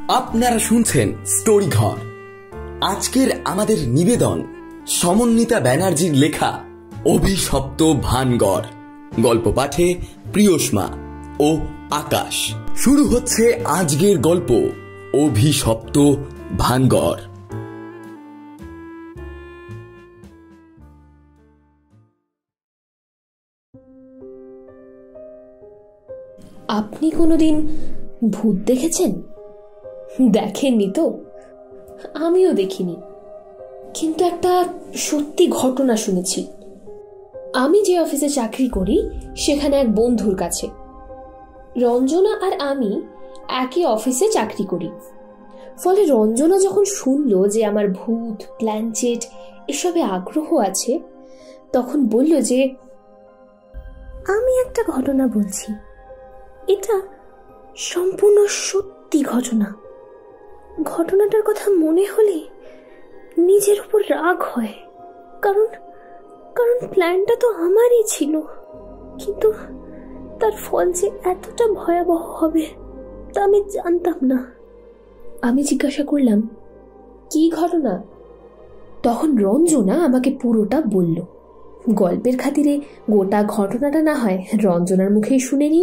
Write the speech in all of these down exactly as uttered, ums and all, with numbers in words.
আপনারা শুনছেন স্টোরি ঘর। আজকের আমাদের নিবেদন সমন্বিতা ব্যানার্জির লেখা অভিশপ্ত ভানগড়। গল্প পাঠে প্রিয়সমা ও আকাশ। শুরু হচ্ছে আজকের গল্প অভিশপ্ত ভানগড়। আপনি কোনোদিন ভূত দেখেছেন? দেখেননি তো? আমিও দেখিনি, কিন্তু একটা সত্যি ঘটনা শুনেছি। আমি যে অফিসে চাকরি করি সেখানে এক বন্ধুর কাছে, রঞ্জনা আর আমি একই অফিসে চাকরি করি। ফলে রঞ্জনা যখন শুনল যে আমার ভূত, প্ল্যানচেট এসবে আগ্রহ আছে, তখন বলল যে আমি একটা ঘটনা বলছি, এটা সম্পূর্ণ সত্যি ঘটনা। ঘটনাটার কথা মনে হলে নিজের উপর রাগ হয়, কারণ কারণ প্ল্যানটা তো আমারই ছিল, কিন্তু তার ফল যে এতটা ভয়াবহ হবে তা আমি জানতাম না। আমি জিজ্ঞাসা করলাম, কি ঘটনা? তখন রঞ্জনা আমাকে পুরোটা বলল। গল্পের খাতিরে গোটা ঘটনাটা না হয় রঞ্জনার মুখেই শুনে নিন।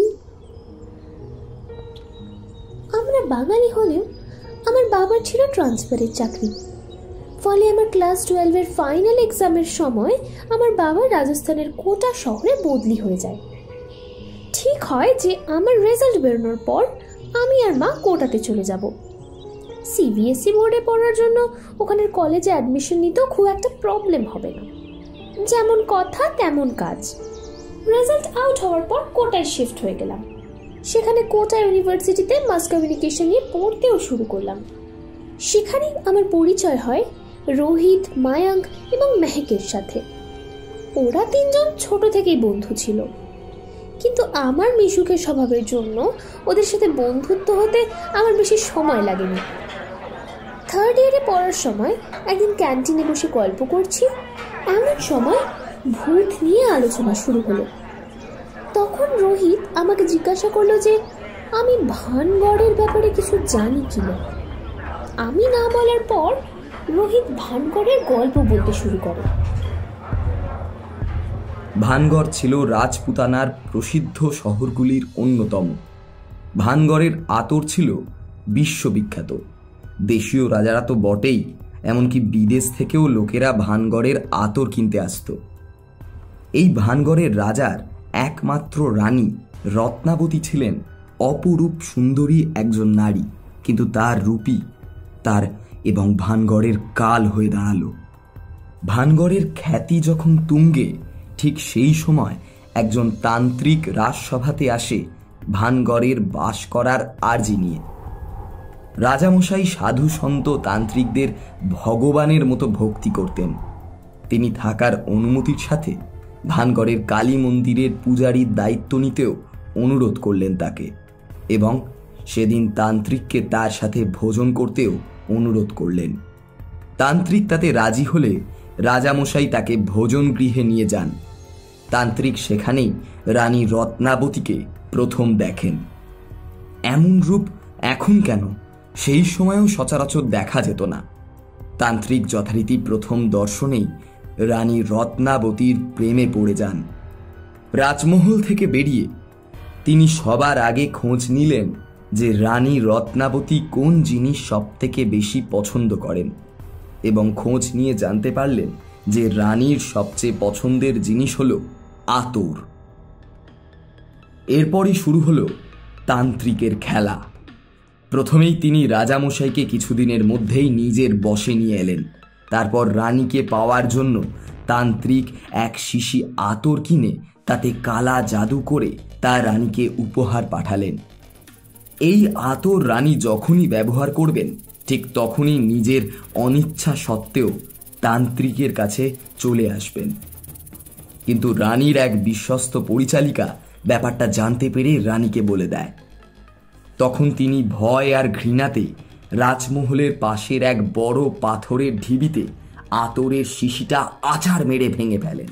আমরা বাঙালি হলেও আমার বাবার ছিল ট্রান্সফারের চাকরি। ফলে আমার ক্লাস টুয়েলভের ফাইনাল এক্সামের সময় আমার বাবা রাজস্থানের কোটা শহরে বদলি হয়ে যায়। ঠিক হয় যে আমার রেজাল্ট বেরোনোর পর আমি আর মা কোটাতে চলে যাব। সিবিএসই বোর্ডে পড়ার জন্য ওখানের কলেজে অ্যাডমিশন নিতেও খুব একটা প্রবলেম হবে না। যেমন কথা তেমন কাজ। রেজাল্ট আউট হওয়ার পর কোটায় শিফট হয়ে গেলাম। সেখানে কোটা ইউনিভার্সিটিতে মাস কমিউনিকেশন নিয়ে পড়তেও শুরু করলাম। সেখানেই আমার পরিচয় হয় রোহিত, মায়াঙ্ক এবং মেহেকের সাথে। ওরা তিনজন ছোট থেকেই বন্ধু ছিল, কিন্তু আমার মিশুকের স্বভাবের জন্য ওদের সাথে বন্ধুত্ব হতে আমার বেশি সময় লাগেনি। থার্ড ইয়ারে পড়ার সময় একদিন ক্যান্টিনে বসে গল্প করছি, এমন সময় ভূত নিয়ে আলোচনা শুরু হলো। তখন রোহিত আমাকে জিজ্ঞাসা করলো যে আমি ভানগড়ের ব্যাপারে কিছু জানি কিনা। আমি না বলার পর রোহিত ভানগড়ের গল্প বলতে শুরু করে। ভানগড় ছিল রাজপুতানার প্রসিদ্ধ শহরগুলির অন্যতম। ভানগড়ের আতর ছিল বিশ্ববিখ্যাত। দেশীয় রাজারা তো বটেই, এমনকি বিদেশ থেকেও লোকেরা ভানগড়ের আতর কিনতে আসত। এই ভানগড়ের রাজার একমাত্র রানী রত্নাবতী ছিলেন অপরূপ সুন্দরী একজন নারী, কিন্তু তার রূপই তার এবং ভানগড়ের কাল হয়ে দাঁড়ালো। ভানগড়ের খ্যাতি যখন তুঙ্গে, ঠিক সেই সময় একজন তান্ত্রিক রাজসভাতে আসে ভানগড়ের বাস করার আর্জি নিয়ে। রাজামশাই সাধু সন্ত তান্ত্রিকদের ভগবানের মতো ভক্তি করতেন। তিনি থাকার অনুমতির সাথে ভানগড়ের কালী মন্দিরের পূজারীর দায়িত্ব নিতেও অনুরোধ করলেন তাকে, এবং সেদিন তান্ত্রিককে তার সাথে ভোজন করতেও অনুরোধ করলেন। তান্ত্রিক তাতে রাজি হলে রাজামশাই তাকে ভোজন গৃহে নিয়ে যান। তান্ত্রিক সেখানেই রানী রত্নাবতীকে প্রথম দেখেন। এমন রূপ এখন কেন, সেই সময়ও সচরাচর দেখা যেত না। তান্ত্রিক যথারীতি প্রথম দর্শনেই রানী রত্নাবতীর প্রেমে পড়ে যান। রাজমহল থেকে বেরিয়ে তিনি সবার আগে খোঁজ নিলেন যে রানী রত্নাবতী কোন জিনিস সব থেকে বেশি পছন্দ করেন, এবং খোঁজ নিয়ে জানতে পারলেন যে রানীর সবচেয়ে পছন্দের জিনিস হল আতর। এরপরই শুরু হলো তান্ত্রিকের খেলা। প্রথমেই তিনি রাজামশাইকে কিছুদিনের মধ্যেই নিজের বশে নিয়ে এলেন। তারপর রানীকে পাওয়ার জন্য তান্ত্রিক এক শিশি আতর কিনে তাতে কালা জাদু করে তার রানীকে উপহার পাঠালেন। এই আতর রানী যখনই ব্যবহার করবেন, ঠিক তখনই নিজের অনিচ্ছা সত্ত্বেও তান্ত্রিকের কাছে চলে আসবেন। কিন্তু রানীর এক বিশ্বস্ত পরিচালিকা ব্যাপারটা জানতে পেরে রানীকে বলে দেয়। তখন তিনি ভয় আর ঘৃণাতে রাজমহলের পাশের এক বড় পাথরের ঢিবিতে আতরের শিশিটা আছাড় মেরে ভেঙে ফেলেন।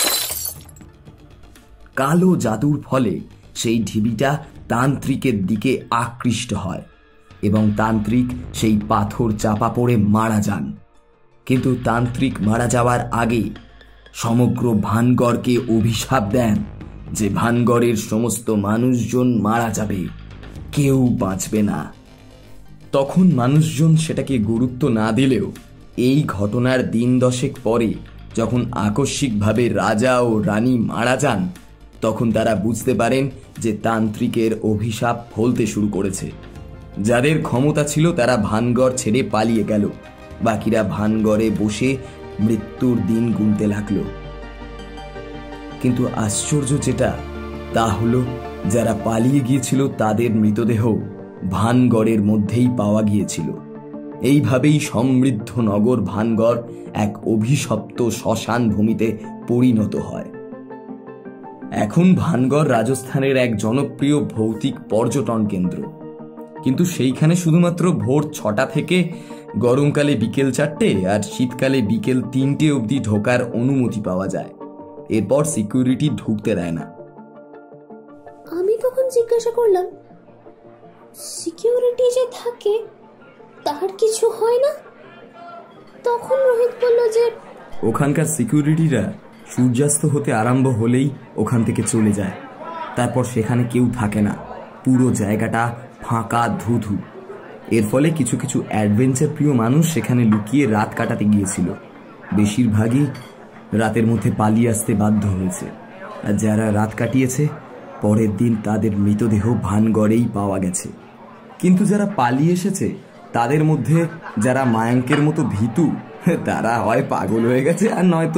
কালো জাদুর ফলে সেই ঢিবিটা তান্ত্রিকের দিকে আকৃষ্ট হয় এবং তান্ত্রিক সেই পাথর চাপা পড়ে মারা যান। কিন্তু তান্ত্রিক মারা যাওয়ার আগে সমগ্র ভানগড়কে অভিশাপ দেন যে ভানগড়ের সমস্ত মানুষজন মারা যাবে, কেউ বাঁচবে না। তখন মানুষজন সেটাকে গুরুত্ব না দিলেও এই ঘটনার দিন দশেক পরে যখন আকস্মিকভাবে রাজা ও রানী মারা যান, তখন তারা বুঝতে পারেন যে তান্ত্রিকের অভিশাপ ফলতে শুরু করেছে। যাদের ক্ষমতা ছিল তারা ভানগড় ছেড়ে পালিয়ে গেল, বাকিরা ভানগড়ে বসে মৃত্যুর দিন গুনতে লাগলো। কিন্তু আশ্চর্য যেটা তা হলো, যারা পালিয়ে গিয়েছিল তাদের মৃতদেহ ভানগড়ের মধ্যেই পাওয়া গিয়েছিল। এইভাবেই সমৃদ্ধ নগর ভানগড় এক অভিশপ্ত শ্মশান ভূমিতে পরিণত হয়। এখন ভানগড় রাজস্থানের এক জনপ্রিয় ভৌতিক পর্যটন কেন্দ্র, কিন্তু সেইখানে শুধুমাত্র ভোর ছটা থেকে গরমকালে বিকেল চারটে আর শীতকালে বিকেল তিনটে অবধি ঢোকার অনুমতি পাওয়া যায়। এরপর সিকিউরিটি ঢুকতে দেয় না। আমি তখন জিজ্ঞাসা করলাম, সিকিউরিটি যে থাকে তার কিছু হয় না? তখন রোহিত বলল যে ওখানকার সিকিউরিটিরা সূর্যাস্ত হতে আরম্ভ হলেই ওখান থেকে চলে যায়, তারপর সেখানে কেউ থাকে না, পুরো জায়গাটা ফাঁকা ধুধু। এর ফলে কিছু কিছু অ্যাডভেঞ্চার প্রিয় মানুষ সেখানে লুকিয়ে রাত কাটাতে গিয়েছিল। বেশিরভাগই রাতের মধ্যে পালিয়ে আসতে বাধ্য হয়েছে, আর যারা রাত কাটিয়েছে পরের দিন তাদের মৃতদেহ ভানগড়েই পাওয়া গেছে। কিন্তু যারা পালিয়ে এসেছে তাদের মধ্যে যারা মায়াঙ্কের মতো ভীতু, তারা হয় পাগল হয়ে গেছে আর নয়তো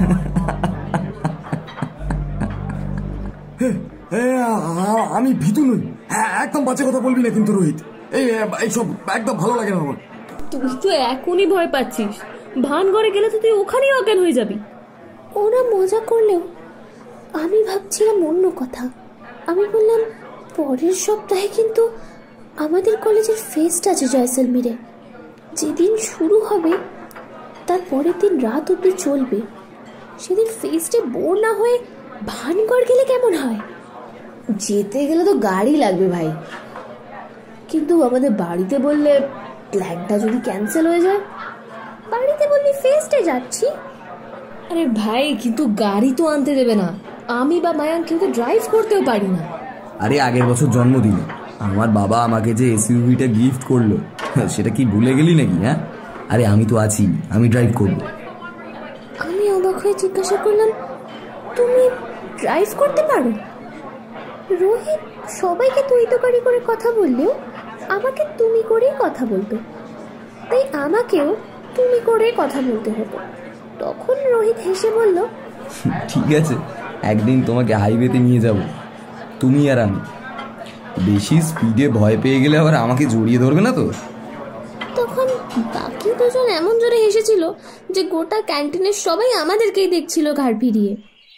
আমি ভীতু নই, একদম বাজে কথা বলবি না কিন্তু রোহিত, এই এইসব একদম ভালো লাগে না আমার। তুই তো এখনই ভয় পাচ্ছিস, ভানগড়ে গেলে তো তুই ওখানেই অজ্ঞান হয়ে যাবি। ওরা মজা করলেও আমি ভাবছিলাম অন্য কথা। আমি বললাম, পরের সপ্তাহে কিন্তু আমাদের কলেজের ফেস্ট আছে জয়সলমীরে। যেদিন শুরু হবে তার পরের দিন রাত অবধি চলবে। সেদিন ফেস্টে বোর না হয়ে ভানগড় গেলে কেমন হয়? যেতে গেলে তো গাড়ি লাগবে ভাই, কিন্তু আমাদের বাড়িতে বললে প্ল্যানটা যদি ক্যান্সেল হয়ে যায়? বাড়িতে বললি ফেস্টে যাচ্ছি। আরে ভাই, কিন্তু গাড়ি তো আনতে দেবে না, আমি বা মায়াঙ্ক কেউ তো ড্রাইভ করতেও পারি না। আরে আগের বছর জন্মদিনে আমার বাবা আমাকে যে এসইউভিটা গিফট করলো, সেটা কি ভুলে গেলি নাকি? হ্যাঁ, আরে আমি তো আছি, আমি ড্রাইভ করব। আমি অবাক হয়ে জিজ্ঞাসা করলাম, তুমি ড্রাইভ করতে পারো? রোহিত সবাইকে তুই তোকারি করে কথা বললেও আমাকে তুমি করেই কথা বলতো, তাই আমাকেও তুমি করে কথা বলতে হতো। তখন রোহিত হেসে বলল, ঠিক আছে, একদিন তোমাকে হাইওয়েতে নিয়ে যাব, তুমি আর আমি। বেশি স্পিডে ভয় পেয়ে গেলে আবার আমাকে জড়িয়ে ধরবে না তো? তখন বাকি দুজন এমন জোরে হেসেছিল যে গোটা ক্যান্টিনের সবাই আমাদেরকেই দেখছিল ঘাড় ফিরিয়ে।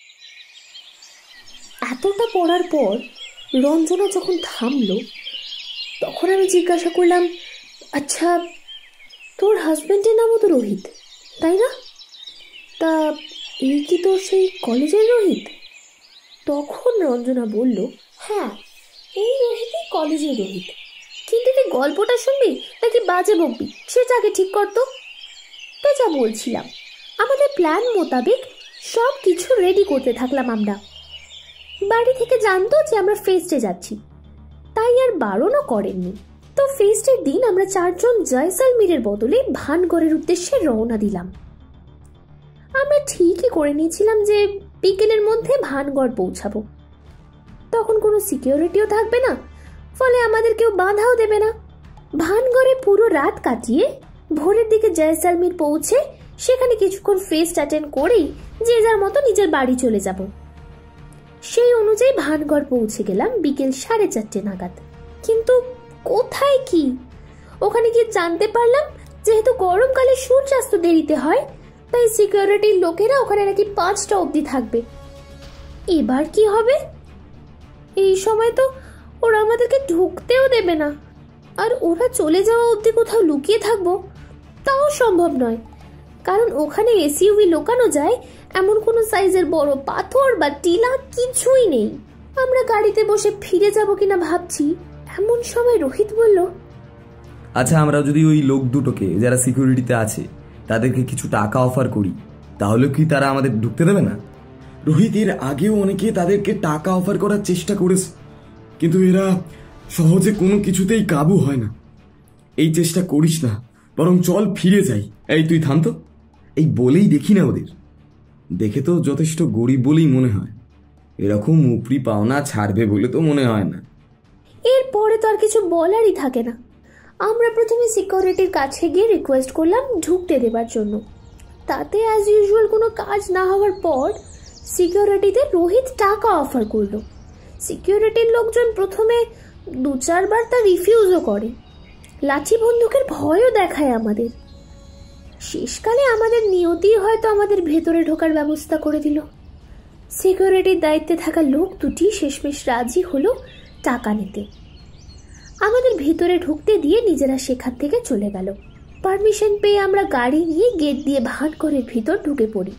এতটা পড়ার পর রঞ্জনা যখন থামলো, তখন আমি জিজ্ঞাসা করলাম, আচ্ছা তোর হাজব্যান্ডের নামও তো রোহিত, তাই না? তা এই কি তোর সেই কলেজের রোহিত? তখন রঞ্জনা বলল, হ্যাঁ, এই রোহিতই কলেজের রোহিত। কিন্তু তুই গল্পটা শুনবি নাকি বাজে বকবি সেটা আগে ঠিক করতো। তো যা বলছিলাম, আমাদের প্ল্যান মোতাবেক সব কিছু রেডি করতে থাকলাম আমরা। বাড়ি থেকে জানতো যে আমরা ফেস্টে যাচ্ছি, তাই আর বারণও করেননি। তো ফেস্টের দিন আমরা চারজন জয়সলমীরের বদলে ভানগড়ের উদ্দেশ্যে রওনা দিলাম। আমরা ঠিকই করে নিয়েছিলাম যে বিকেলের মধ্যে ভানগড় পৌঁছাবো। তখন কোনো সিকিউরিটিও থাকবে না, ফলে আমাদের কেউ বাধাও দেবে না। ভানগড়ে পুরো রাত কাটিয়ে ভোরের দিকে জয়সলমীর পৌঁছে সেখানে কিছুক্ষণ ফেস্ট অ্যাটেন্ড করেই যে যার মতো নিজের বাড়ি চলে যাব। সেই অনুযায়ী ভানগড় পৌঁছে গেলাম বিকেল সাড়ে চারটে নাগাদ। কিন্তু কোথায় কি, ওখানে গিয়ে জানতে পারলাম যেহেতু গরমকালে সূর্যাস্ত দেরিতে হয়, তাই সিকিউরিটির লোকেরা ওখানে নাকি পাঁচটা অবধি থাকবে। এবার কি হবে? এই সময় তো ওরা আমাদেরকে ঢুকতেও দেবে না, আর ওরা চলে যাওয়া অবধি কোথাও লুকিয়ে থাকবো তাও সম্ভব নয়, কারণ ওখানে এসইউভি লোকানো যায় এমন কোনো সাইজের বড় পাথর বা টিলা কিছুই নেই। আমরা গাড়িতে বসে ফিরে যাব কিনা ভাবছি, এমন সময় রোহিত বলল, আচ্ছা, আমরা যদি ওই লোক দুটোকে যারা সিকিউরিটিতে আছে তাদেরকে কিছু টাকা অফার করি, তাহলে কি তারা আমাদের ঢুকতে দেবে না? রোহিত, এর আগেও অনেকে তাদেরকে টাকা অফার করার চেষ্টা করেছে, কিন্তু এরা সহজে কোনো কিছুতেই কাবু হয় না। এই চেষ্টা করিস না, বরং চল ফিরে যাই। এই তুই থাম তো, এই বলেই দেখি না ওদের। দেখে তো যথেষ্ট গরিব বলেই মনে হয়, এরকম উপরি পাওনা ছাড়বে বলে তো মনে হয় না। এরপরে তো আর কিছু বলারই থাকে না। আমরা প্রথমে সিকিউরিটির কাছে গিয়ে রিকোয়েস্ট করলাম ঢুকতে দেবার জন্য। তাতে অ্যাজ ইউজুয়াল কোনো কাজ না হওয়ার পর সিকিউরিটিতে রোহিত টাকা অফার করলো। সিকিউরিটির লোকজন প্রথমে দু চারবার তা রিফিউজও করে, লাঠি বন্দুকের ভয়ও দেখায় আমাদের। শেষকালে আমাদের নিয়তি হয়তো আমাদের ভেতরে ঢোকার ব্যবস্থা করে দিল। সিকিউরিটির দায়িত্বে থাকা লোক দুটি শেষমেশ রাজি হলো টাকা নিতে। আমাদের ভিতরে ঢুকতে দিয়ে নিজেরা সেখান থেকে চলে গেল। পারমিশন পেয়ে আমরা গাড়ি নিয়ে গেট দিয়ে ভানগড়ের ভিতর ঢুকে পড়ি।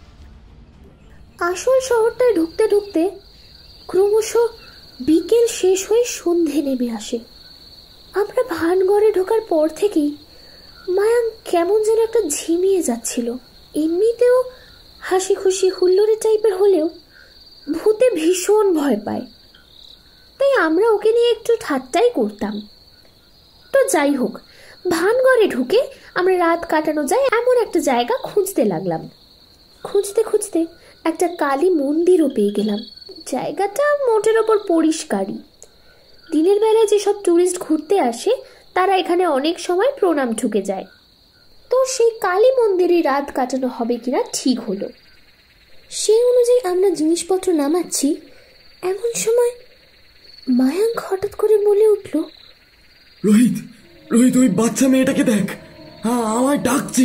আসল শহরটায় ঢুকতে ঢুকতে ক্রমশ বিকেল শেষ হয়ে সন্ধে নেমে আসে। আমরা ভানগড়ে ঢোকার পর থেকেই মায়াঙ্ক কেমন যেন একটা ঝিমিয়ে যাচ্ছিল। এমনিতেও হাসি খুশি হুল্লোড়ে টাইপের হলেও ভূতে ভীষণ ভয় পায়, তাই আমরা ওকে নিয়ে একটু ঠাট্টাই করতাম। তো যাই হোক, ভানগড়ে ঢুকে আমরা রাত কাটানো যায় এমন একটা জায়গা খুঁজতে লাগলাম। খুঁজতে খুঁজতে একটা কালী মন্দিরও পেয়ে গেলাম। জায়গাটা মোটের ওপর পরিষ্কারই। দিনের বেলায় যেসব ট্যুরিস্ট ঘুরতে আসে তারা এখানে অনেক সময় প্রণাম ঠুকে যায়। তো সেই কালী মন্দিরে রাত কাটানো হবে কিনা ঠিক হলো। সেই অনুযায়ী আমরা জিনিসপত্র নামাচ্ছি, এমন সময় মায়াঙ্ক হঠাৎ করে বলে উঠল, রোহিত, রোহিত, ওই বাচ্চা মেয়েটাকে দেখ, হ্যাঁ আমায় ডাকছে।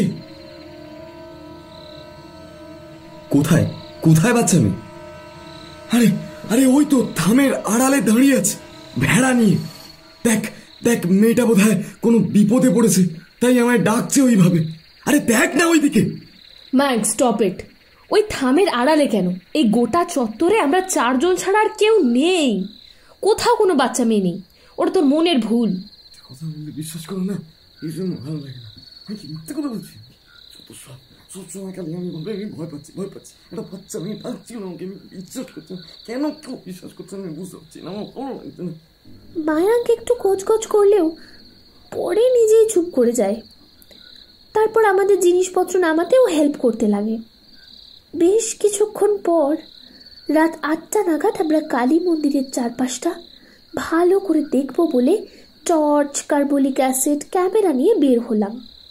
কোথায় কোথায় বাচ্চা মেয়ে? আরে আরে ওই তো থামের আড়ালে দাঁড়িয়ে আছে ভেড়া নিয়ে। দেখ দেখ, মেয়েটা বোধহয় কোনো বিপদে পড়েছে, তাই আমায় ডাকছে ওইভাবে। আরে দেখ না ওইদিকে। Mac, stop it. ওই থামের আড়ালে কেন? এই গোটা চত্বরে আমরা চারজন ছাড়া আর কেউ নেই। কোথাও কোনো বাচ্চা মেয়ে নেই। ওটা তোর মনের ভুল। কথা বললে বিশ্বাস করো না, এই জন্য ভালো লাগে না। আমি কি মিথ্যে কথা বলছি? সব সবসময় খালি আমি বলবো আমি ভয় পাচ্ছি ভয় পাচ্ছি এটা বাচ্চা আমি ডাকছি না, আমাকে আমি বিশ্বাস করছি না। কেন কেউ বিশ্বাস করছে আমি বুঝতে পারছি না, আমার ভালো লাগছে না। মায়াঙ্ক একটু কোচকচ করলেও পরে নিজেই চুপ করে যায়। তারপর আমাদের জিনিসপত্র নামাতেও হেল্প করতে লাগে। বেশ কিছুক্ষণ পর রাত আটটা নাগাদ আমরা কালী মন্দিরের চারপাশটা ভালো করে দেখব বলে টর্চ, কার্বলিক অ্যাসিড, ক্যামেরা নিয়ে বের হলাম।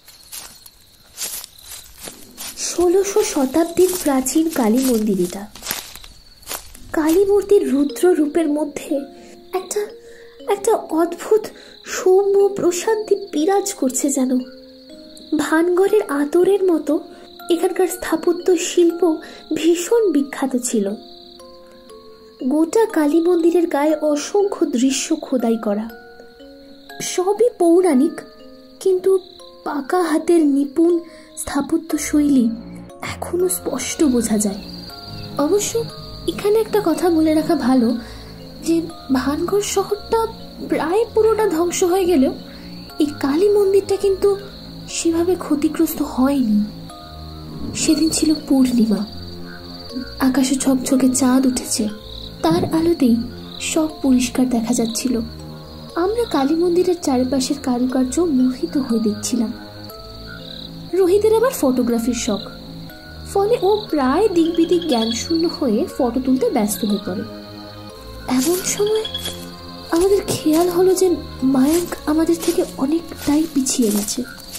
ষোলোশো শতাব্দীর প্রাচীন কালী মন্দির এটা। কালী মূর্তির রুদ্র রূপের মধ্যে একটা একটা অদ্ভুত সৌম্য প্রশান্তি বিরাজ করছে যেন। ভানগড়ের আতরের মতো এখানকার স্থাপত্য শিল্প ভীষণ বিখ্যাত ছিল। গোটা কালী মন্দিরের গায়ে অসংখ্য দৃশ্য খোদাই করা, সবই পৌরাণিক, কিন্তু পাকা হাতের নিপুণ স্থাপত্য শৈলী এখনো স্পষ্ট বোঝা যায়। অবশ্য এখানে একটা কথা বলে রাখা ভালো যে ভানগড় শহরটা প্রায় পুরোটা ধ্বংস হয়ে গেলেও এই কালী মন্দিরটা কিন্তু সেভাবে ক্ষতিগ্রস্ত হয়নি। সেদিন ছিল পূর্ণিমা, আকাশে ঝকঝকে চাঁদ উঠেছে, তার আলোতেই সব পরিষ্কার দেখা যাচ্ছিল। আমরা কালী মন্দিরের চারপাশের কারুকার্য মোহিত হয়ে দেখছিলাম। রোহিতের আবার ফটোগ্রাফির শখ, ফলে ও প্রায় দিক বিদিক জ্ঞান শূন্য হয়ে ফটো তুলতে ব্যস্ত হয়ে পড়ে। এমন সময় আমাদের খেয়াল হলো যে মায়াঙ্ক আমাদের থেকে অনেকটাই পিছিয়ে গেছে।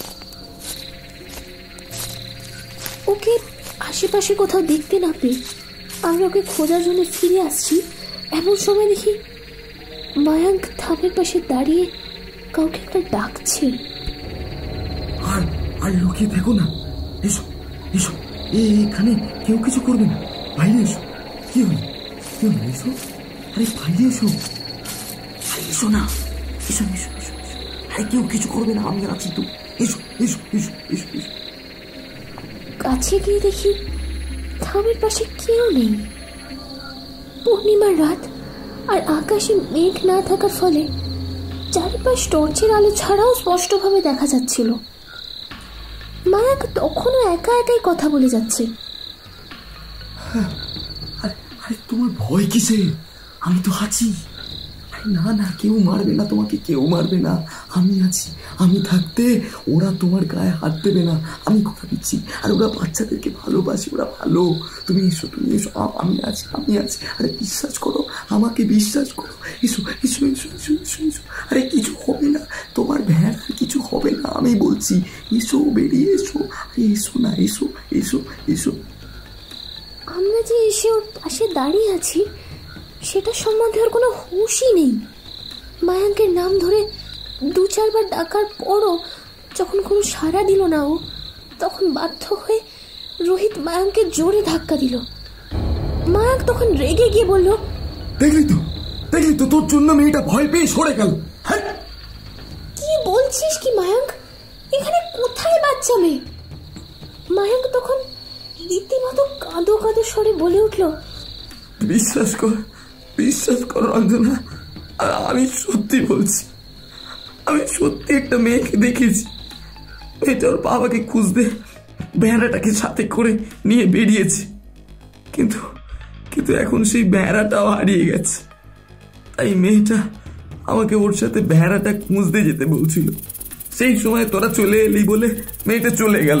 ওকে আশেপাশে কোথাও দেখতে না পেয়ে আমরা ওকে খোঁজার জন্য ফিরে আসছি, এমন সময় দেখি মায়াঙ্ক থামের পাশে দাঁড়িয়ে কাউকে একটা ডাকছে। আর আর লুকিয়ে দেখো না, এসো এসো, এখানে কেউ কিছু করবে না, বাইরে এসো। কি হলো কি হলো এসো, আরে বাইরে এসো, এসো না, এসো এসো এসো, আরে কেউ কিছু করবে না, আমি আছি তো, এসো এসো এসো এসো এসো। কাছে গিয়ে দেখি থামের পাশে কেউ নেই। পূর্ণিমার রাত আর আকাশে মেঘ না থাকার ফলে চারিপাশে চারপাশ টর্চের আলো ছাড়াও স্পষ্টভাবে দেখা যাচ্ছিল। মায়াঙ্ক তখনও একা একাই কথা বলে যাচ্ছে। আরে তোমার ভয় কিসে? আমি তো আছি। না না, কেউ মারবে না তোমাকে, কেউ মারবে না, আমি আছি। আমি থাকতে ওরা তোমার গায়ে হাত দেবে না, আমি কথা দিচ্ছি। আর ওরা বাচ্চাদেরকে ভালোবাসে, ওরা ভালো। তুমি এসো, তুমি এসো, আমি আছি, আমি আছি। আরে বিশ্বাস করো, আমাকে বিশ্বাস করো। এসো এসো এসো এসো এসো এসো। আরে কিছু হবে না, তোমার ভেড়ার কিছু হবে না, আমি বলছি। এসো, বেরিয়ে এসো। আরে এসো না, এসো এসো এসো। আমরা যে এসে ওর পাশে দাঁড়িয়ে আছি সেটা সম্বন্ধে ওর কোনো হুঁশই নেই। মায়াঙ্কের নাম ধরে দু চারবার ডাকার পরও যখন কোনো সাড়া দিল না ও, তখন বাধ্য হয়ে রোহিত মায়াঙ্ককে জোরে ধাক্কা দিল। মায়াঙ্ক তখন রেগে গিয়ে বলল, দেখলি তো, দেখলি তো, তোর জন্য মেয়েটা ভয় পেয়ে সরে গেল। হ্যাঁ, কি বলছিস কি মায়াঙ্ক? এখানে কোথায় বাচ্চা মেয়ে? মায়াঙ্ক তখন রীতিমতো কাঁদো কাঁদো স্বরে বলে উঠল, বিশ্বাস কর, বিশ্বাস কর রঞ্জনা, আমি সত্যি বলছি। আমি সত্যি একটা মেয়েকে দেখেছি। মেয়েটা ওর বাবাকে খুঁজতে ভেড়াটাকে সাথে করে নিয়ে বেরিয়েছে, কিন্তু কিন্তু এখন সেই ভেড়াটাও হারিয়ে গেছে। তাই মেয়েটা আমাকে ওর সাথে ভেড়াটা খুঁজতে যেতে বলছিল। সেই সময় তোরা চলে এলি বলে মেয়েটা চলে গেল।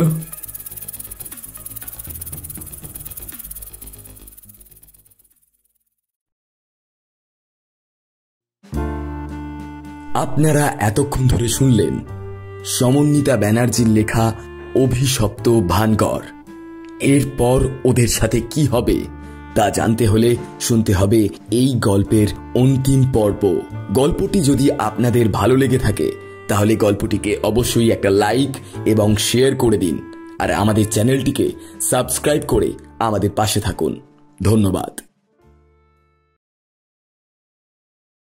আপনারা এতক্ষণ ধরে শুনলেন সমন্বিতা ব্যানার্জির লেখা অভিশপ্ত ভানগড়। এরপর ওদের সাথে কি হবে তা জানতে হলে শুনতে হবে এই গল্পের অন্তিম পর্ব। গল্পটি যদি আপনাদের ভালো লেগে থাকে তাহলে গল্পটিকে অবশ্যই একটা লাইক এবং শেয়ার করে দিন, আর আমাদের চ্যানেলটিকে সাবস্ক্রাইব করে আমাদের পাশে থাকুন। ধন্যবাদ।